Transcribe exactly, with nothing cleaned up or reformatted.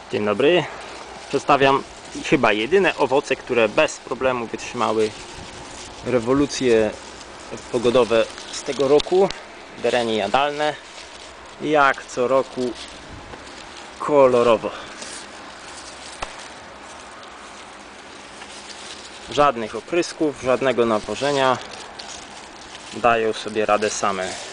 Dzień dobry. Przedstawiam chyba jedyne owoce, które bez problemu wytrzymały rewolucje pogodowe z tego roku. Derenie jadalne. Jak co roku kolorowo. Żadnych oprysków, żadnego nawożenia. Dają sobie radę same.